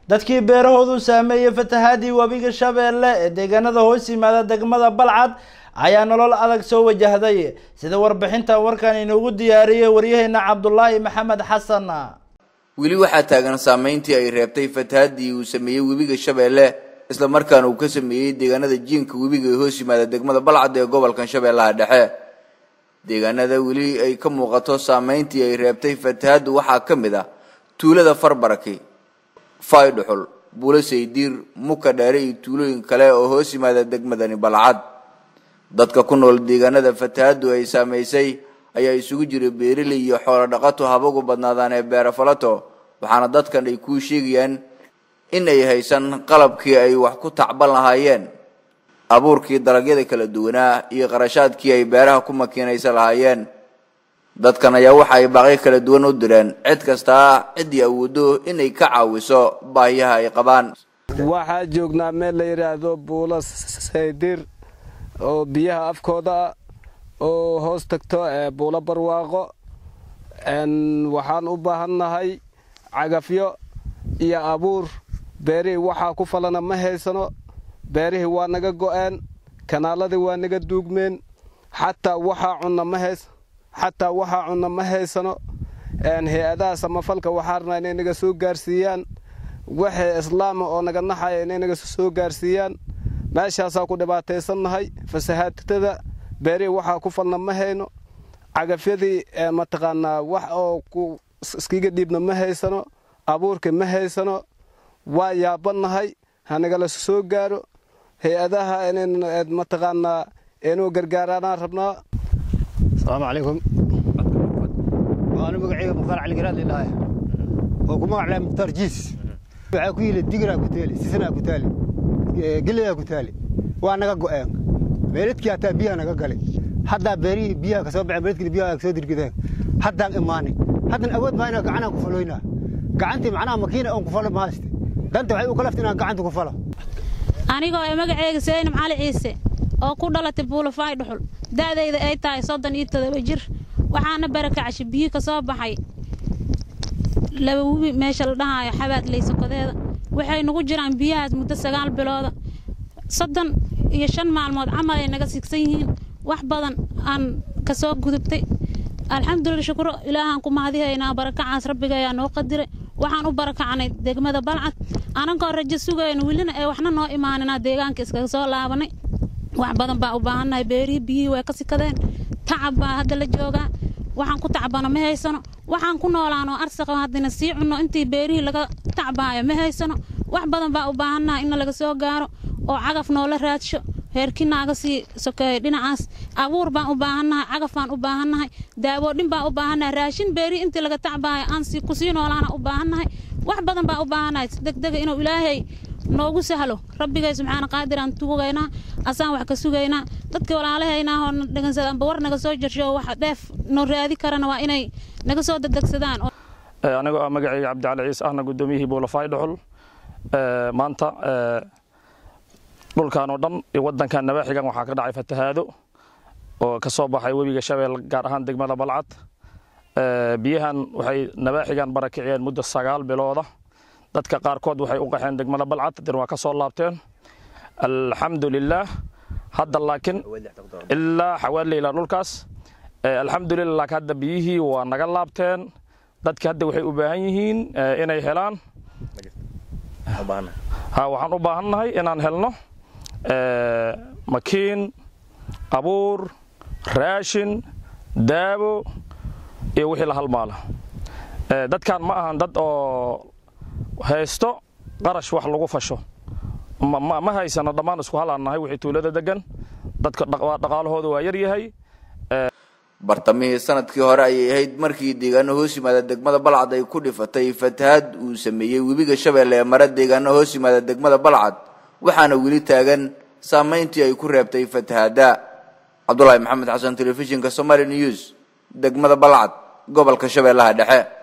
dadkii beerahoodu saameeyay fatahaadii wabiga Shabeelle ee deegaanada hoos yimaada degmada Balcad ayaa nolol adag soo wajahday sida warbixinta warkan inoogu diyaariyay waryaheena Cabdullaahi Maxamed Xasan. wili waxa taagan saameyntii ay reebtay fatahaadii uu sameeyay wabiga Shabeelle isla markaana uu ka sameeyay deegaanada jiinka wabiga hoos yimaada degmada Balcad ee gobolka Shabeellaha Dhexe. deegaanada wili ay ka muuqato saameyntii ay reebtay fatahaadu waxa kamid ah tuulada Farbaraki, Faydhul, Buulasaydir, Muka Dheere iyo tuulooyin kale oo hoos yimaada degmadani Balcad. dadka ku nool deegaanada fatahaadu ay saameysay ayaa isugu jiray beeraley iyo xoolo dhaqato habagu badnaadaan ee beero falato, waxaana dadkan ay ku sheegayaan in ay haysan qalabkii ay wax ku tacban lahaayeen, abuurkii dalagyada kala duwanaa iyo qarashaadkii ay beeraha ku makiinaysan lahaayeen. dadkan ayaa waxa ay baaqyo kala duwan u direen cid kasta cidii awoodo inay ka caawiso baahiyaha ay qabaan. waxaa joognaa meel la yiraahdo Buulasaydir oo biyaha afkooda oo hoos tagto Buula Barwaaqo. waxaan u baahanahay cagafyo iyo abuur. beerihii waxaa ku falana ma haysano, beerihii waa naga go'een, kanaaladii waa naga duugmeen, xataa waxaa cunna ma haysano. hay-adaha samafalka waxaa rabnaa inay naga soo gaarsiiyaan wixii islaam oo naga naxaya inay naga soo gaarsiiyaan. meeshaasaa ku dhibaataysannahay fasahaadada. beerihii waxaa ku falna ma hayno, cagafyadii mataqaanaa wax oo ku iskiga dhiibna ma haysano, abuurkii ma haysano. waa yaabanahay, hanagala soo gaaro hay-adaha inay mataqaanaa inuu gargaaraan rabnaa. السلام عليكم. أنا مقعد مقال على الجراد الله. وكم على مترجيس. بعكويل الدقرة كتالي، سيسنا كتالي، قلة كتالي. وأنا قاعد. بيرتك يا تبيها أنا قاعد. حتى بري بيها كسبع بيرتك اللي بيها كسودر كذا. حتى إيماني. حتى أود ما أنا قعنا كفلوينا. قعنتي معنا ماكينة أو كفلة ماست. ده أنت وعي وكلفتنا قعنت كفلة. أنا قاعد مقعد سين معلي عيسى. oo ku dhalatay Buula Faydhul daadayda ay tahay 37 jir. waxaana barakacay biyo ka soo baxay laba webi meesha la dhahayo xabaad leyso kadeeda. waxay nagu jiraan biyahaas muddo 9 bilood 35 maalmood camal ay naga sigsan yihiin. wax badan aan ka soo gudubtay. alxamdulillah shukro ilaahan ku mahadiyeynaa barakacaas rabbiga ayaa noo qadiray. waxaan u barakacnay degmada Balcad anagoo rajo sugayno wilina ay waxna noo imaanina deegaanka iskaga soo laabanay. wax badan baa u baahanahay beerihii biyihii way ka sikadeen. tacab baa hadda la joogaa. waxaan ku tacbano ma haysano. waxaan ku noolaano arsaqa haddana sii cunno intii beerihii laga tacbaayo ma haysano. wax badan baa u baahanahay in laga soo gaaro oo cagaf noola raadsho heerkinaaga sii sokeeyo dhinacaas. abuur baan u baahanahay, cagaf baan u baahanahay, daawoodhin baan u baahanahay, raashin beerihii intii laga tacbaayo aan sii ku sii noolaana u baahanahay. wax badan baa u baahanahay degdeg inuu ilaahay noogu sahlo. rabbigay subxaana qaadiraan tuugaynaa, asaan wax ka sugaynaa. dadka walaalahayna oo dhagansadaan war naga soo jirsho wax dheef noo raadi karana waa inay naga soo degdegsadaan. aniga magacayga Cabdi Ciise ahna gudoomiyihii Buula Faydhul. maanta dhulkaan oo dhan iyo wadankan nabaaxigan waxaa ka dhacay fatahaado oo ka soo baxay wabiga Shabeelle gaar ahaan degmada Balcad. biyahan waxay nabaaxigan barakiciyeen muddo 9 bilood. dadka qaarkood waxay u qaxeen degmada Balcad dir waa ka soo laabteen alxamdulillah. hadda laakiin ilaa xawaali ila dhulkaas alxamdulillah hadda biyihii waa naga laabteen. dadka hadda waxay u baahan yihiin inay helaan waxaan u baahanahay inaan helno makiin, abuur, raashin, daawo iyo wixii la halmaala. dadkan ma ahan dad oo haysto qarash wax lagu fasho. ma haysano dhammaan isku halaanahay wixii tuulada degan. dadka dhaqaalahooda waa yar yahay. bartamihii sanadkii hore ayay ahayd markii deegaano hoos yimaada degmada Balcad ay ku dhifatay fatahaad uu sameeyay wabiga Shabeelle ee mara deegaano hoos yimaada degmada Balcad, waxaana wili taagan saameyntii ay ku reebtay fatahaada. Cabdullaahi Maxamed Xasan, telefishinka Somali News, degmada Balcad, gobolka Shabeellaha Dhexe.